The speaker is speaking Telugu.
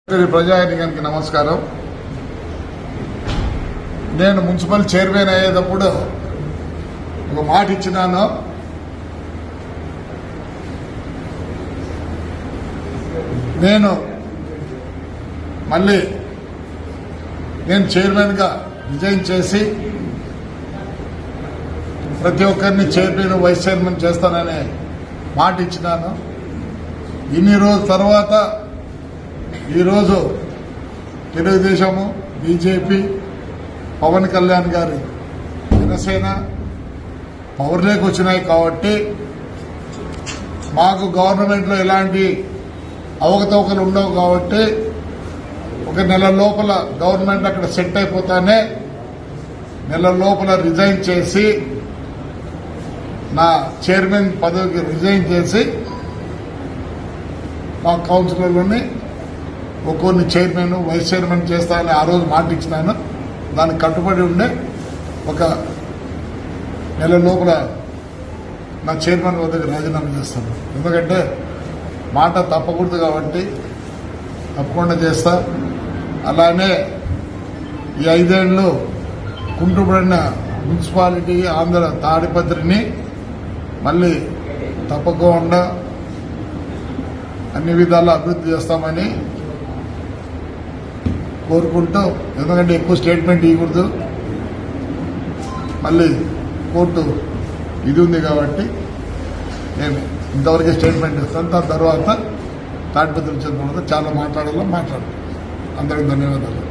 ప్రజానికానికి నమస్కారం. నేను మున్సిపల్ చైర్మన్ అయ్యేటప్పుడు ఒక మాట ఇచ్చినాను. నేను మళ్ళీ చైర్మన్గా రిజైన్ చేసి ప్రతి ఒక్కరిని చైర్మన్ వైస్ చైర్మన్ చేస్తాననే మాట ఇచ్చినాను. ఇన్ని రోజుల తర్వాత ఈరోజు తెలుగుదేశము, బీజేపీ, పవన్ కళ్యాణ్ గారి జనసేన పవర్లోకి వచ్చినాయి కాబట్టి మాకు గవర్నమెంట్లో ఎలాంటి అవకతవకలు ఉండవు కాబట్టి ఒక నెల లోపల గవర్నమెంట్ అక్కడ సెట్ అయిపోతానే నెల లోపల రిజైన్ చేసి నా చైర్మన్ పదవికి రిజైన్ చేసి మా కౌన్సిలర్లని ఒక్కొన్ని చైర్మన్, వైస్ చైర్మన్ చేస్తానని ఆ రోజు మాట ఇచ్చినాను. దానికి కట్టుబడి ఉండే ఒక నెల లోపల నా చైర్మన్ వద్దకు రాజీనామా చేస్తాను. ఎందుకంటే మాట తప్పకూడదు కాబట్టి తప్పకుండా చేస్తా. అలానే ఈ 5 ఏళ్లు కుంటుపడిన మున్సిపాలిటీ ఆంధ్ర తాడిపత్రిని మళ్ళీ తప్పకుండా అన్ని విధాలా అభివృద్ధి చేస్తామని కోరుకుంటూ, ఎందుకంటే ఎక్కువ స్టేట్మెంట్ ఇవ్వకూడదు, మళ్ళీ కోర్టు ఇది ఉంది కాబట్టి నేను ఇంతవరకే స్టేట్మెంట్ ఇస్తాను. దాని తర్వాత తాడిపత్రి వచ్చిన తర్వాత చాలా మాట్లాడాలో మాట్లాడతాను. అందరికీ ధన్యవాదాలు.